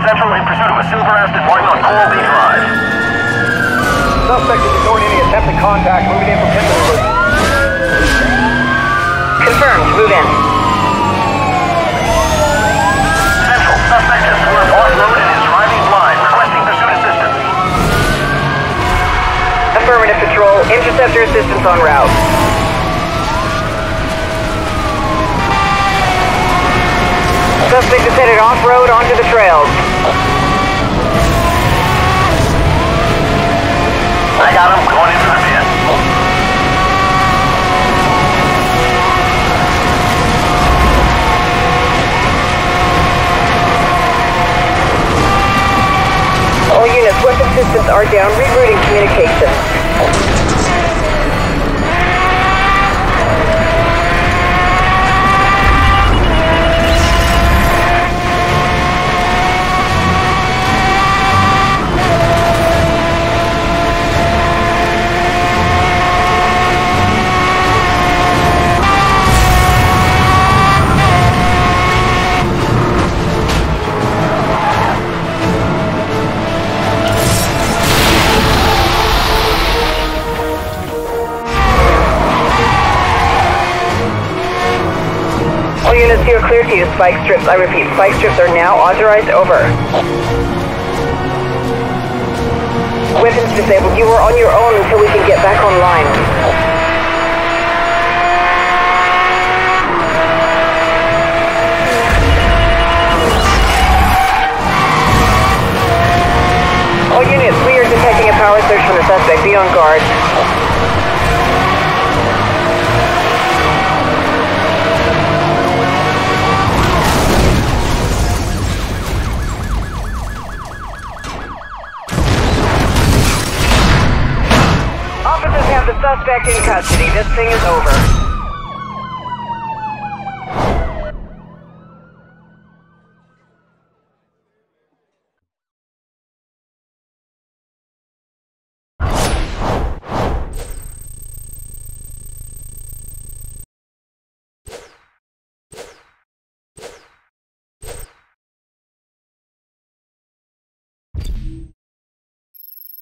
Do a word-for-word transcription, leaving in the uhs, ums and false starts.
Central in pursuit of a silver asset lying on Colby Drive. Suspect is ignoring any attempted contact, moving in from Pittsburgh. Confirmed. Move in. Central, suspect has swerved off-road and is driving blind, requesting pursuit assistance. Affirmative Patrol. Interceptor assistance en route. Suspect is headed off-road onto the trails. I got him going into the pit. All units, weapon systems are down. Rerouting communications. All units, you are clear to use spike strips. I repeat, spike strips are now authorized. Over. Weapons disabled. You are on your own until we can get back online. All units, we are detecting a power surge from the suspect. Be on guard. Officers have the suspect in custody. This thing is over.